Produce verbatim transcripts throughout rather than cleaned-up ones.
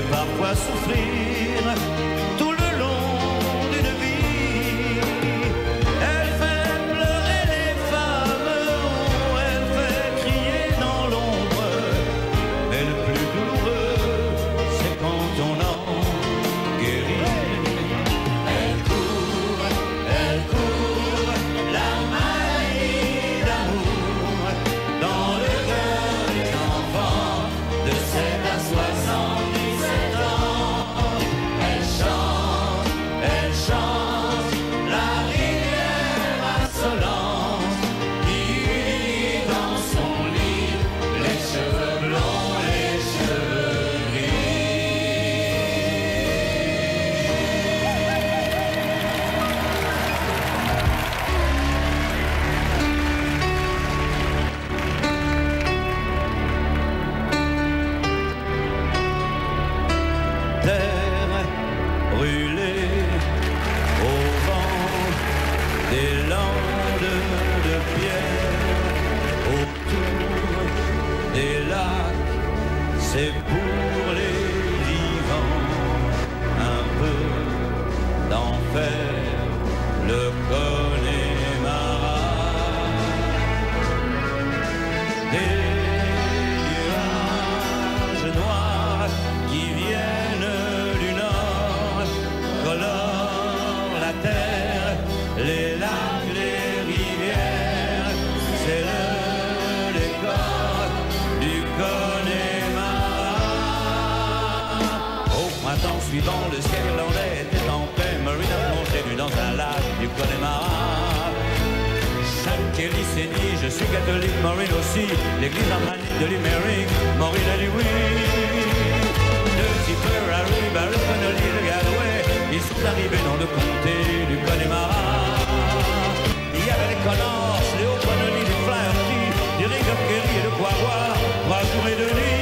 parfois souffrir tout le long d'une vie. Elle fait pleurer les femmes, elle fait crier dans l'ombre, mais le plus douloureux, c'est quand on en guérit. Elle court, elle court, la maladie d'amour dans le cœur des enfants de sept à soixante-dix-sept ans. Elle chante, elle chante la rivière insolente qui unit dans son lit les cheveux blonds, les cheveux terre brûlée au vent des landes de pierre, autour des lacs, c'est pour les vivants un peu d'enfer, le Connemara. Des nuages noirs qui viennent du nord colorent la terre, les lacs, les rivières, c'est le décor du Connemara. Au printemps suivant, le ciel irlandais était en paix, Maureen a plongé nu dans un lac du Connemara. Sean Kelly s'est dit, je suis catholique, Maureen aussi, l'église armanique de Limerick, Maureen a dit oui. De Tipper, Harry, Barry, Connolly, de Galway, ils sont arrivés dans le comté du Connemara. Il y avait les Connors, les O'Connolly, les Flaherty, les Ring of Kerry et le Quagua, trois jours et deux nuits.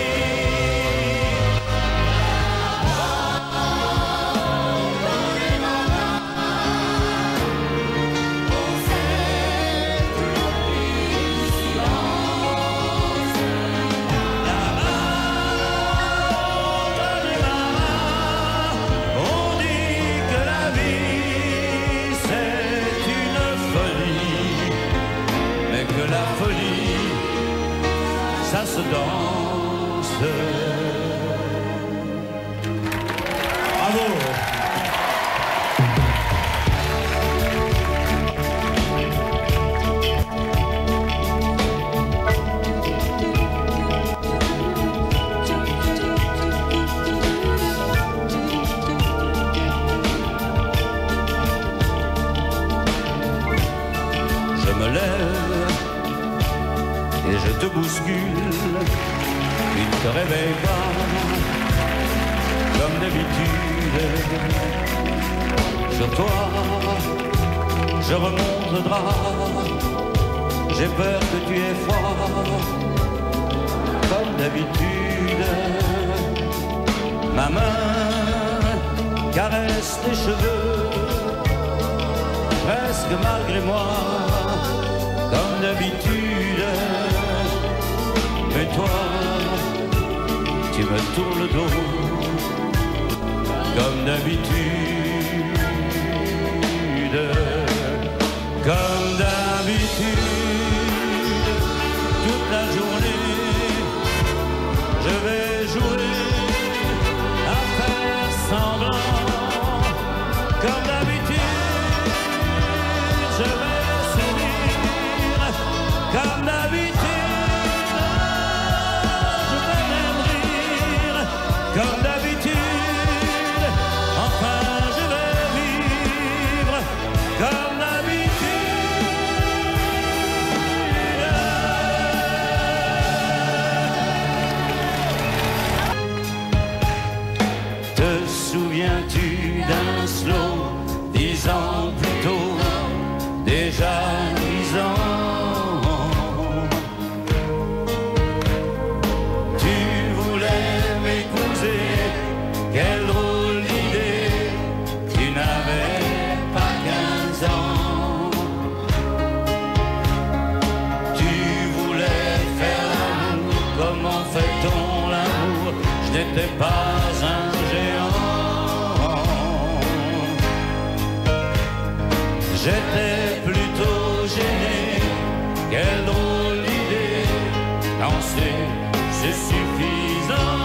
La folie, ça se danse. Bravo. Je me lève et je te bouscule, tu ne te réveilles pas comme d'habitude. Sur toi, je remonte le drap, j'ai peur que tu aies froid comme d'habitude. Ma main caresse tes cheveux, presque malgré moi, comme d'habitude. Mais toi, tu me tournes le dos, comme d'habitude. Comme d'habitude, toute la journée, je vais jouer à faire semblant. Comme d'habitude, je vais sourire. Comme d'habitude, je vais même rire. Comme d'habitude, enfin je vais vivre. Comme souviens-tu d'un slow, dix ans plus tôt, déjà dix ans, J'étais plutôt gêné, quelle drôle d'idée, danser c'est suffisant.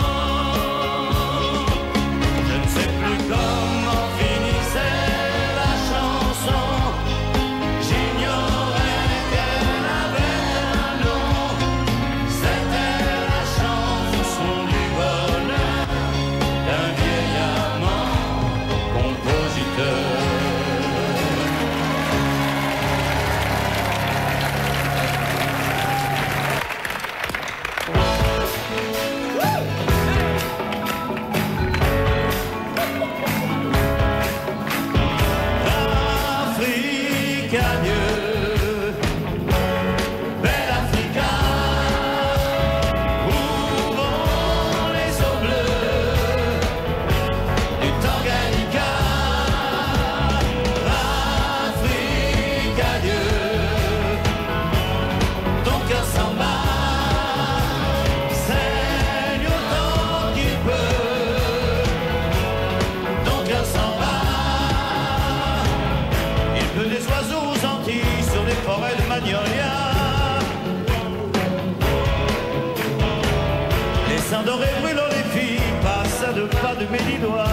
Je ne sais plus comment finissait la chanson, j'ignorais qu'elle avait un nom, c'était la chanson du bonheur d'un vieil amant compositeur. Adieu, belle Africa, où vont les eaux bleues du Tanganyika. Afrique, adieu, ton cœur s'en bat, saigne autant qu'il peut, ton cœur s'en bat, il peut des oiseaux sur les forêts de Magnolia. Les seins dorés brûlant les filles passent à deux pas de mes dix doigts.